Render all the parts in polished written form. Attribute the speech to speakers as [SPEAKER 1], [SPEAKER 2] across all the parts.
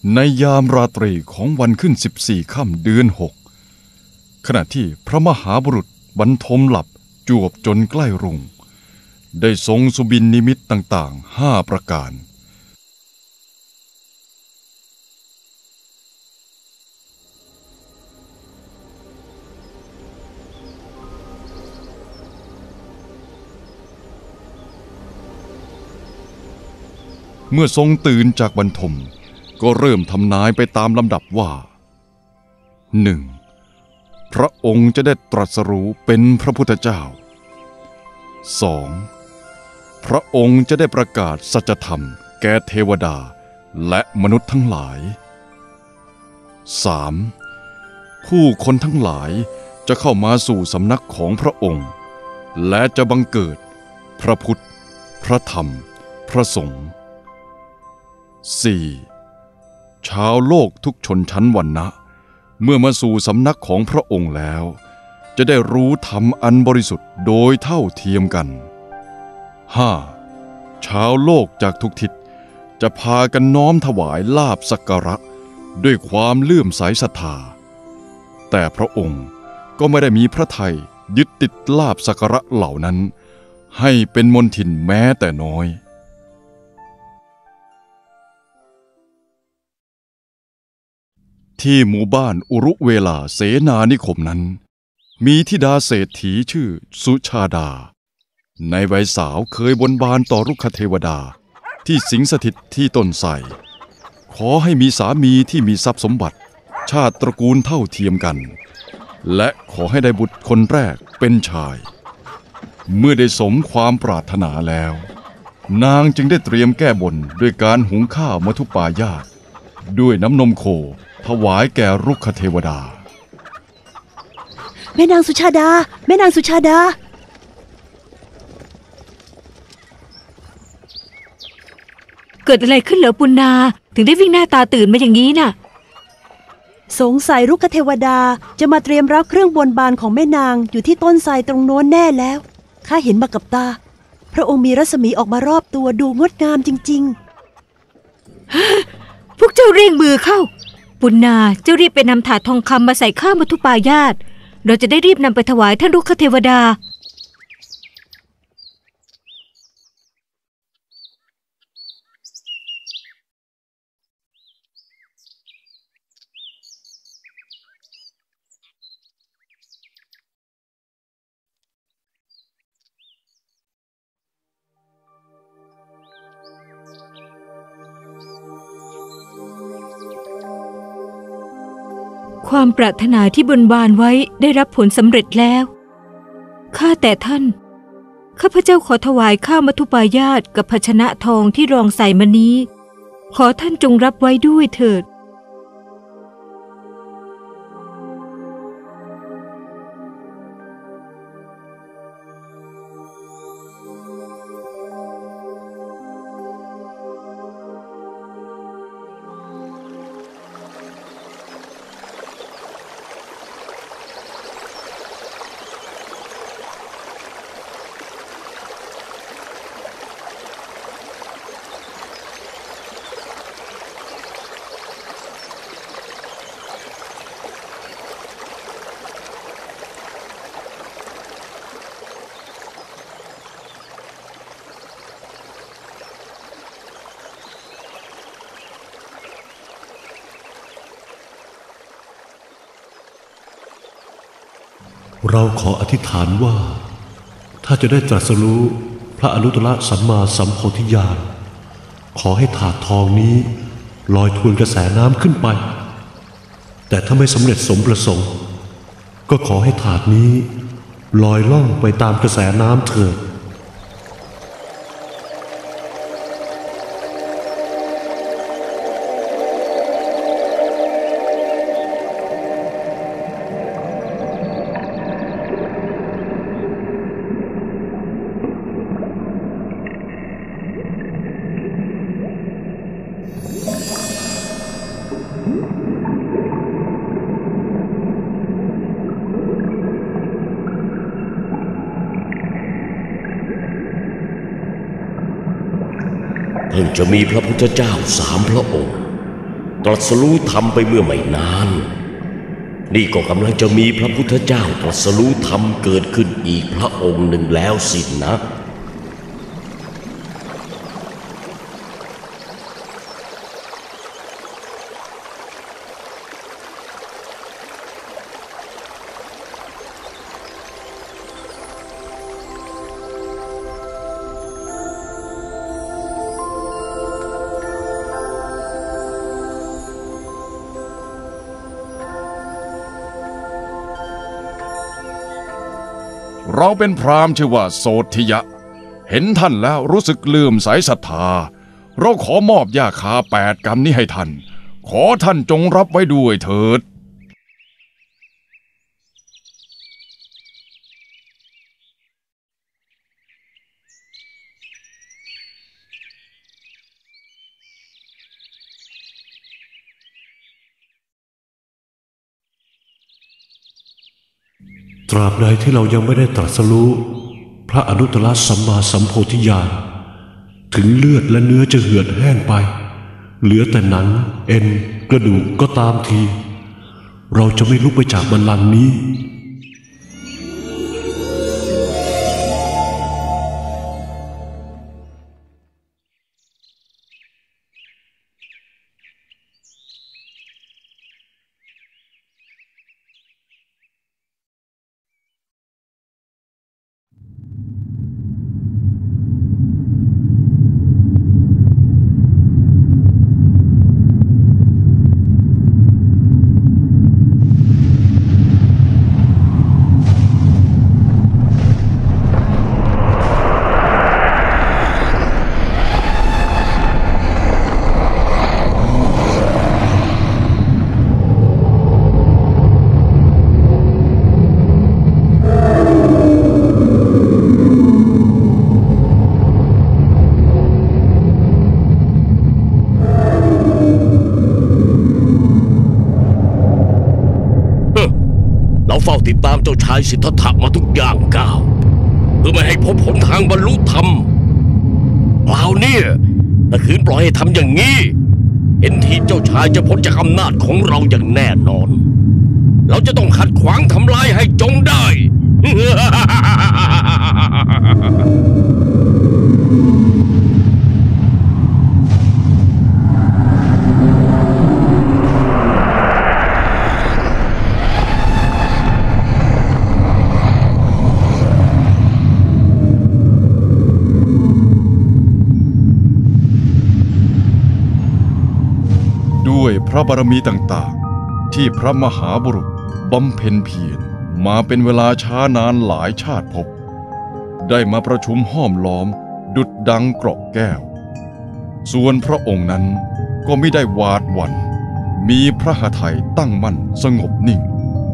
[SPEAKER 1] ในยามราตรีของวันขึ้น14 ค่ำเดือน 6ขณะที่พระมหาบุรุษบรรทมหลับจวบจนใกล้รุ่งได้ทรงสุบินนิมิตต่างๆ5 ประการเมื่อทรงตื่นจากบรรทมก็เริ่มทำนายไปตามลำดับว่า 1. พระองค์จะได้ตรัสรู้เป็นพระพุทธเจ้า 2. พระองค์จะได้ประกาศสัจธรรมแก่เทวดาและมนุษย์ทั้งหลาย 3. ผู้คนทั้งหลายจะเข้ามาสู่สำนักของพระองค์และจะบังเกิดพระพุทธพระธรรมพระสงฆ์ 4. ชาวโลกทุกชนชั้นวรรณะเมื่อมาสู่สำนักของพระองค์แล้วจะได้รู้ธรรมอันบริสุทธิ์โดยเท่าเทียมกัน 5. ชาวโลกจากทุกทิศจะพากันน้อมถวายลาภสักการะด้วยความเลื่อมใสศรัทธาแต่พระองค์ก็ไม่ได้มีพระทัยยึดติดลาภสักการะเหล่านั้นให้เป็นมลทินแม้แต่น้อยที่หมู่บ้านอุรุเวลาเสนานิคมนั้นมีธิดาเศรษฐีชื่อสุชาดาในวัยสาวเคยบนบานต่อรุกขเทวดาที่สิงสถิตที่ต้นไทรขอให้มีสามีที่มีทรัพย์สมบัติชาติตระกูลเท่าเทียมกันและขอให้ได้บุตรคนแรกเป็นชายเมื่อได้สมความปรารถนาแล้วนางจึงได้เตรียมแก้บนด้วยการหุงข้าวมัทุปายาตด้วยน้ำนมโคถวายแก่รุกขเทวดา
[SPEAKER 2] แม่นางสุชาดาแม่นางสุชาดา
[SPEAKER 3] เกิดอะไรขึ้นเหรอปุณณาถึงได้วิ่งหน้าตาตื่นมาอย่างนี้น่ะ
[SPEAKER 2] สงสัยรุกขเทวดาจะมาเตรียมรับเครื่องบนบานของแม่นางอยู่ที่ต้นไทรตรงโน้นแน่แล้วข้าเห็นมากับตาพระองค์มีรัศมีออกมารอบตัวดูงดงามจริง
[SPEAKER 3] ๆพวกเจ้าเร่งมือเข้าปุณณาเจ้ารีบไปนำถาดทองคำมาใส่ข้าวมัทุปายาตเราจะได้รีบนำไปถวายท่านรุกขเทวดาความปรารถนาที่บนบานไว้ได้รับผลสำเร็จแล้วข้าแต่ท่านข้าพเจ้าขอถวายข้าวมัทุปายาตกับภาชนะทองที่รองใส่มานี้ขอท่านจงรับไว้ด้วยเถิด
[SPEAKER 4] เราขออธิษฐานว่าถ้าจะได้ตรัสรู้พระอนุตตรสัมมาสัมโพธิญาณขอให้ถาดทองนี้ลอยทวนกระแสน้ำขึ้นไปแต่ถ้าไม่สำเร็จสมประสงค์ก็ขอให้ถาดนี้ลอยล่องไปตามกระแสน้ำเถิด
[SPEAKER 5] เพิ่งจะมีพระพุทธเจ้า3 พระองค์ตรัสรู้ธรรมไปเมื่อไม่นานนี่ก็กำลังจะมีพระพุทธเจ้าตรัสรู้ธรรมเกิดขึ้นอีกพระองค์หนึ่งแล้วสินะ
[SPEAKER 1] เราเป็นพราหมณ์ชื่อว่าโสธิยะเห็นท่านแล้วรู้สึกเลื่อมใสศรัทธาเราขอมอบยาคา8 กำนี้ให้ท่านขอท่านจงรับไว้ด้วยเถิด
[SPEAKER 4] ตราบใดที่เรายังไม่ได้ตรัสรู้พระอนุตตรสัมมาสัมโพธิญาณถึงเลือดและเนื้อจะเหือดแห้งไปเหลือแต่หนังเอ็นกระดูกก็ตามทีเราจะไม่ลุกไปจากบัลลังก์นี้
[SPEAKER 5] เราเฝ้าติดตามเจ้าชายสิทธัตถะมาทุกย่างก้าวเพื่อไม่ให้พบหนทางบรรลุธรรมเปล่าเนี่ยถ้าขืนปล่อยให้ทำอย่างนี้เห็นทีเจ้าชายจะพ้นจากอำนาจของเราอย่างแน่นอนเราจะต้องขัดขวางทำลายให้จงได้
[SPEAKER 1] ด้วยพระบารมีต่างๆที่พระมหาบุรุษบำเพ็ญเพียรมาเป็นเวลาช้านานหลายชาติภพได้มาประชุมห้อมล้อมดุจดังเกราะแก้วส่วนพระองค์นั้นก็ไม่ได้หวาดหวั่นมีพระหทัยตั้งมั่นสงบนิ่ง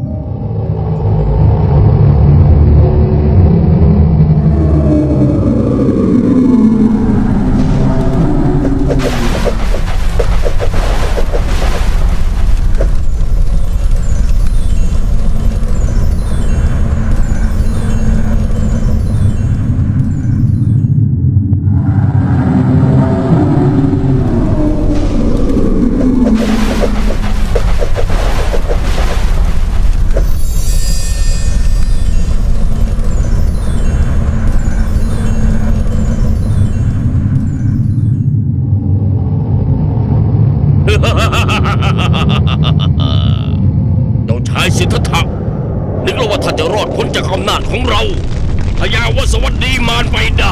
[SPEAKER 5] เจ้าชายสิทธัตถะนึกแล้วว่าท่านจะรอดพ้นจากอำนาจของเราพญาวสวัสดีมารไปได้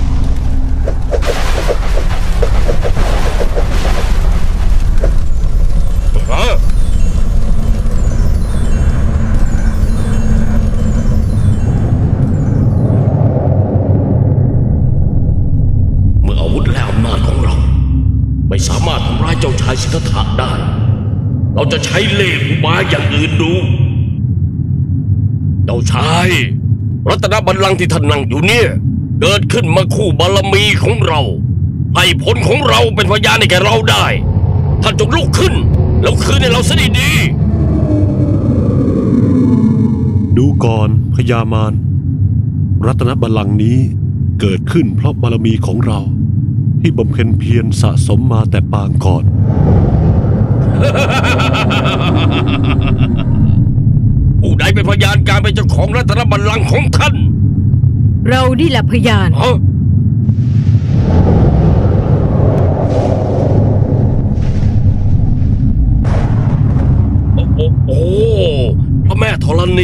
[SPEAKER 5] เมื่ออาวุธและอำนาจของเราไม่สามารถทำร้ายเจ้าชายสิทธัตถะได้เราจะใช้เล่ห์อุบายอย่างอื่นดูเจ้าชายรัตนบัลลังก์ที่ท่านนั่งอยู่เนี่ยเกิดขึ้นมาคู่บารมีของเราให้ผลของเราเป็นพยานให้แก่เราได้ท่านจงลุกขึ้นแล้วคืนให้เราซะดีๆ
[SPEAKER 4] ดูก่อนพญามารรัตนบัลลังก์นี้เกิดขึ้นเพราะบารมีของเราที่บำเพ็ญเพียรสะสมมาแต่ปางก่อน
[SPEAKER 5] ผู้ใดเป็นพยานการเป็นเจ้าของรัตนบัลลังก์ของท่าน
[SPEAKER 3] เรานี่แหละพยาน
[SPEAKER 5] ฮะโอ้พระแม่ธรณี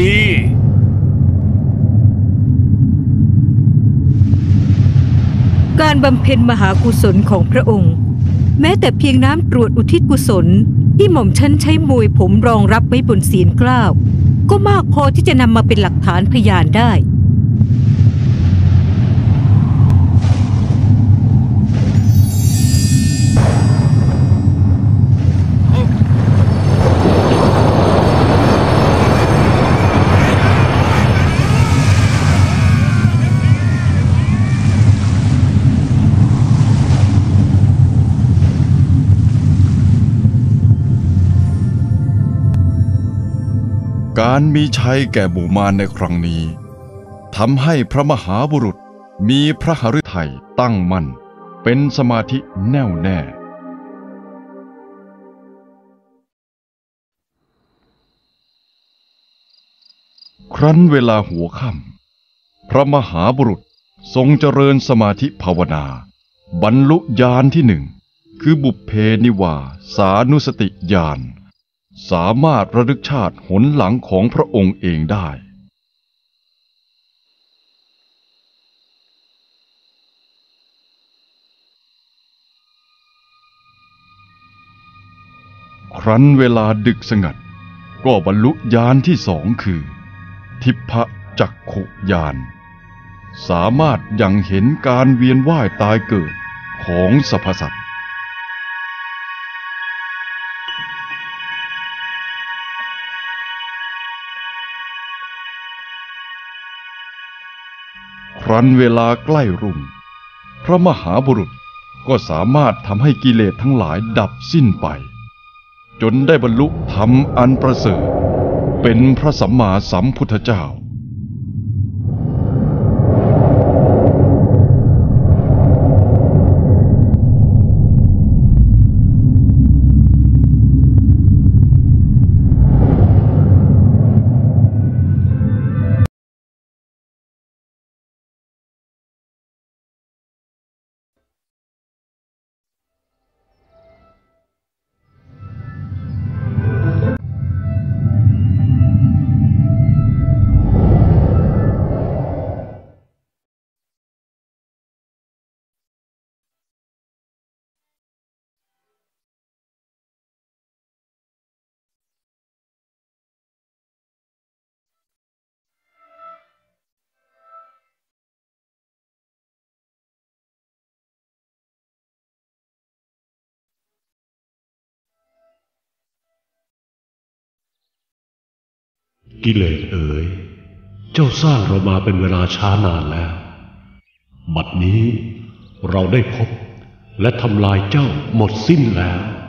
[SPEAKER 3] การบำเพ็ญมหากุศลของพระองค์ แม้แต่เพียงน้ำตรวจอุทิศกุศลที่หม่อมฉันใช้มวยผมรองรับไว้บนศีลเกล้าก็มากพอที่จะนำมาเป็นหลักฐานพยานได้
[SPEAKER 1] การมีชัยแก่หมู่มารในครั้งนี้ทำให้พระมหาบุรุษมีพระหฤทัยตั้งมั่นเป็นสมาธิแน่วแน่ ครั้นเวลาหัวค่ำพระมหาบุรุษทรงเจริญสมาธิภาวนาบรรลุญาณที่หนึ่งคือบุพเพนิวาสานุสติญาณสามารถระลึกชาติหนหลังของพระองค์เองได้ ครั้นเวลาดึกสงัดก็บรรลุญาณที่สองคือทิพจักขุญาณสามารถยังเห็นการเวียนว่ายตายเกิดของสรรพสัตว์ครั้นเวลาใกล้รุ่งพระมหาบุรุษก็สามารถทำให้กิเลสทั้งหลายดับสิ้นไปจนได้บรรลุธรรมอันประเสริฐเป็นพระสัมมาสัมพุทธเจ้า
[SPEAKER 4] กิเลสเอ๋ยเจ้าสร้างเรามาเป็นเวลาช้านานแล้วบัดนี้เราได้พบและทำลายเจ้าหมดสิ้นแล้ว